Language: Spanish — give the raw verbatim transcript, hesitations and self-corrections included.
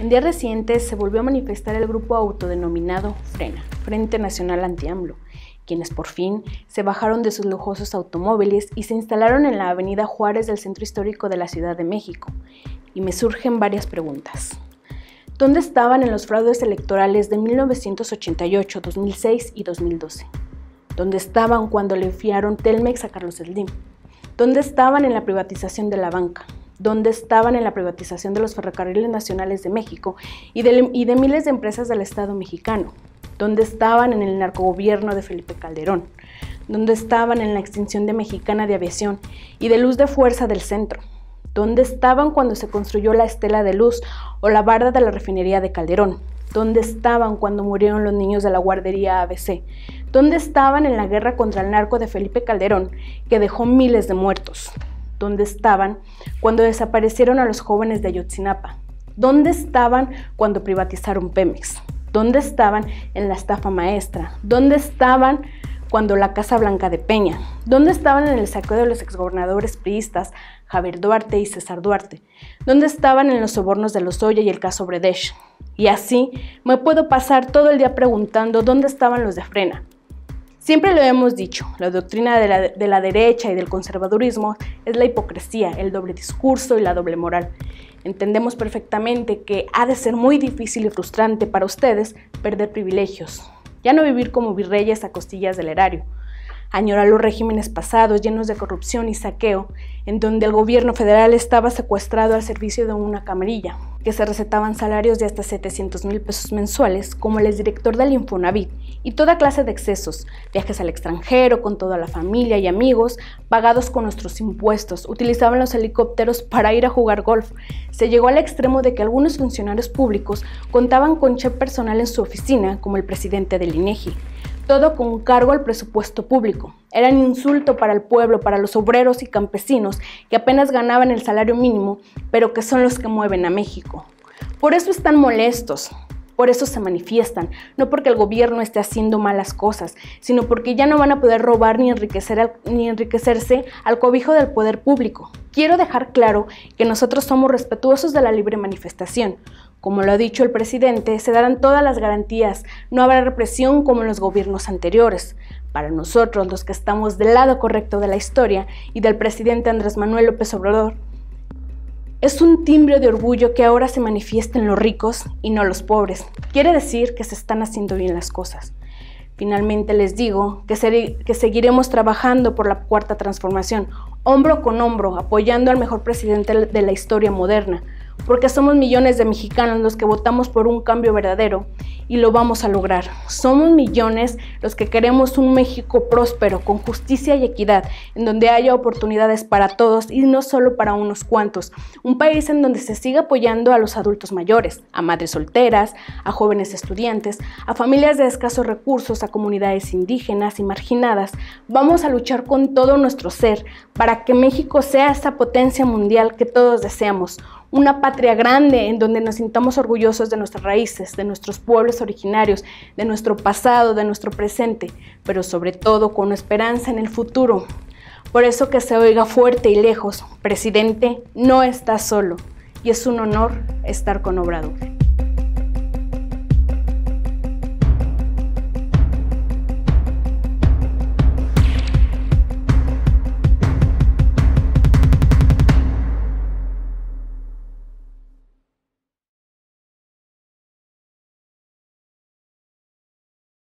En días recientes se volvió a manifestar el grupo autodenominado Frena, Frente Nacional Anti-AMLO, quienes por fin se bajaron de sus lujosos automóviles y se instalaron en la avenida Juárez del centro histórico de la Ciudad de México. Y me surgen varias preguntas. ¿Dónde estaban en los fraudes electorales de mil novecientos ochenta y ocho, dos mil seis y dos mil doce? ¿Dónde estaban cuando le fiaron Telmex a Carlos Slim? ¿Dónde estaban en la privatización de la banca? ¿Dónde estaban en la privatización de los ferrocarriles nacionales de México y de, y de miles de empresas del Estado mexicano? ¿Dónde estaban en el narcogobierno de Felipe Calderón? ¿Dónde estaban en la extinción de Mexicana de Aviación y de Luz de Fuerza del Centro? ¿Dónde estaban cuando se construyó la Estela de Luz o la barda de la refinería de Calderón? ¿Dónde estaban cuando murieron los niños de la guardería A B C? ¿Dónde estaban en la guerra contra el narco de Felipe Calderón, que dejó miles de muertos? ¿Dónde estaban cuando desaparecieron a los jóvenes de Ayotzinapa? ¿Dónde estaban cuando privatizaron Pemex? ¿Dónde estaban en la estafa maestra? ¿Dónde estaban cuando la Casa Blanca de Peña? ¿Dónde estaban en el saqueo de los exgobernadores priistas Javier Duarte y César Duarte? ¿Dónde estaban en los sobornos de Lozoya y el caso Bredesh? Y así me puedo pasar todo el día preguntando dónde estaban los de Frena. Siempre lo hemos dicho, la doctrina de la, de la derecha y del conservadurismo es la hipocresía, el doble discurso y la doble moral. Entendemos perfectamente que ha de ser muy difícil y frustrante para ustedes perder privilegios, ya no vivir como virreyes a costillas del erario, añorar los regímenes pasados llenos de corrupción y saqueo, en donde el gobierno federal estaba secuestrado al servicio de una camarilla, que se recetaban salarios de hasta setecientos mil pesos mensuales, como el exdirector del Infonavit, y toda clase de excesos, viajes al extranjero con toda la familia y amigos, pagados con nuestros impuestos, utilizaban los helicópteros para ir a jugar golf. Se llegó al extremo de que algunos funcionarios públicos contaban con chef personal en su oficina, como el presidente del INEGI. Todo con cargo al presupuesto público. Era un insulto para el pueblo, para los obreros y campesinos que apenas ganaban el salario mínimo, pero que son los que mueven a México. Por eso están molestos, por eso se manifiestan, no porque el gobierno esté haciendo malas cosas, sino porque ya no van a poder robar ni, enriquecer al, ni enriquecerse al cobijo del poder público. Quiero dejar claro que nosotros somos respetuosos de la libre manifestación. Como lo ha dicho el presidente, se darán todas las garantías, no habrá represión como en los gobiernos anteriores. Para nosotros, los que estamos del lado correcto de la historia y del presidente Andrés Manuel López Obrador, es un timbre de orgullo que ahora se manifiesten los ricos y no los pobres. Quiere decir que se están haciendo bien las cosas. Finalmente les digo que, ser, que seguiremos trabajando por la cuarta transformación, hombro con hombro, apoyando al mejor presidente de la historia moderna, porque somos millones de mexicanos los que votamos por un cambio verdadero y lo vamos a lograr. Somos millones los que queremos un México próspero, con justicia y equidad, en donde haya oportunidades para todos y no solo para unos cuantos. Un país en donde se siga apoyando a los adultos mayores, a madres solteras, a jóvenes estudiantes, a familias de escasos recursos, a comunidades indígenas y marginadas. Vamos a luchar con todo nuestro ser para que México sea esa potencia mundial que todos deseamos. Una patria grande en donde nos sintamos orgullosos de nuestras raíces, de nuestros pueblos originarios, de nuestro pasado, de nuestro presente, pero sobre todo con esperanza en el futuro. Por eso que se oiga fuerte y lejos, presidente, no está solo, y es un honor estar con Obrador.